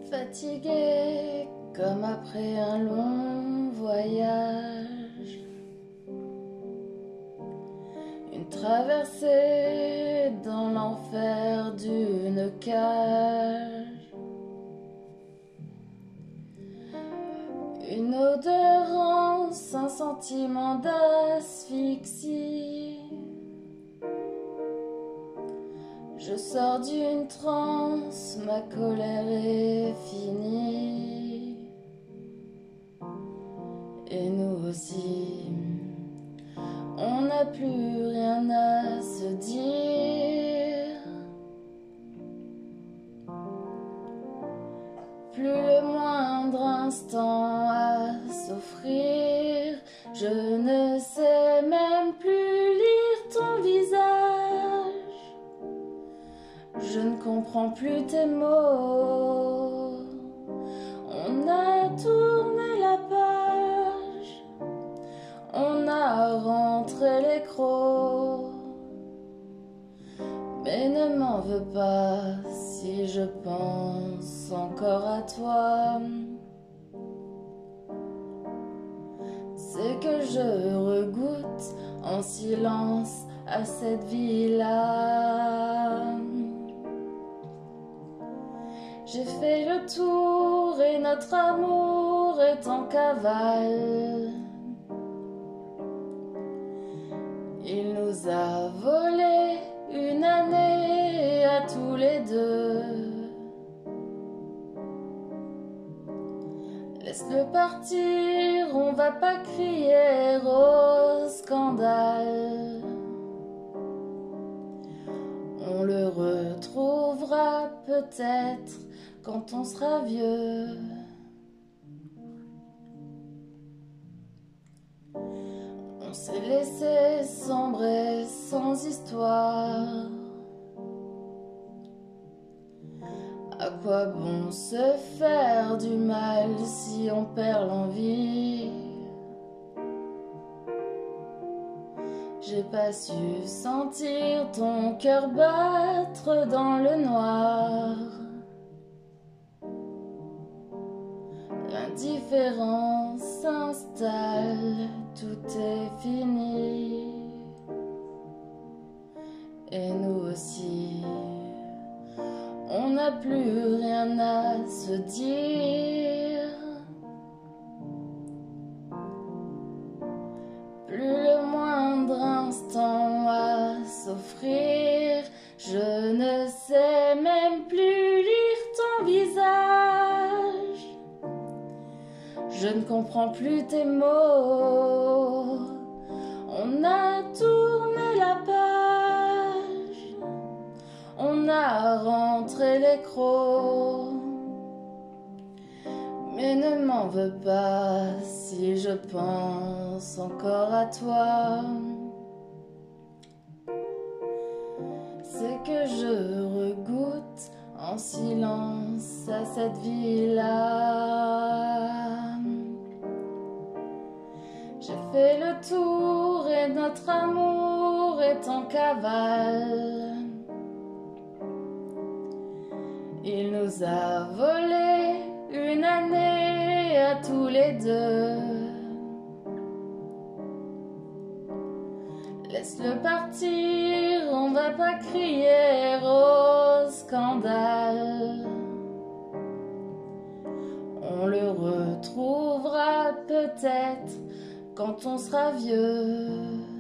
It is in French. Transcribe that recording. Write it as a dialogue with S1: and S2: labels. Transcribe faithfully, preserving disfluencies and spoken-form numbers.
S1: Fatigué comme après un long voyage, une traversée dans l'enfer d'une cage, une odeur rance, un sentiment d'asphyxie. Je sors d'une transe, ma colère est finie. Et nous aussi, on n'a plus rien à se dire. Plus le moindre instant à s'offrir. Je ne sais même plus lire ton visage. Je ne comprends plus tes mots. On a tourné la page, on a rentré les crocs. Mais ne m'en veux pas si je pense encore à toi. C'est que je regoute en silence à cette vie-là. J'ai fait le tour et notre amour est en cavale. Il nous a volé une année à tous les deux. Laisse-le partir, on va pas crier au scandale. On le retrouvera peut-être quand on sera vieux. On s'est laissé sombrer sans histoire. À quoi bon se faire du mal si on perd l'envie? J'ai pas su sentir ton cœur battre dans le noir. L'indifférence s'installe, tout est fini. Et nous aussi, on n'a plus rien à se dire. Plus le moindre instant à s'offrir. Je ne sais même plus lire ton visage. Je ne comprends plus tes mots. On a tourné la page, on a rentré les crocs. Mais ne m'en veux pas si je pense encore à toi. C'est que je regoute en silence à cette vie-là. J'ai fait le tour et notre amour est en cavale. Il nous a volé une année à tous les deux. Laisse-le partir, on va pas crier au scandale. On le retrouvera peut-être quand on sera vieux.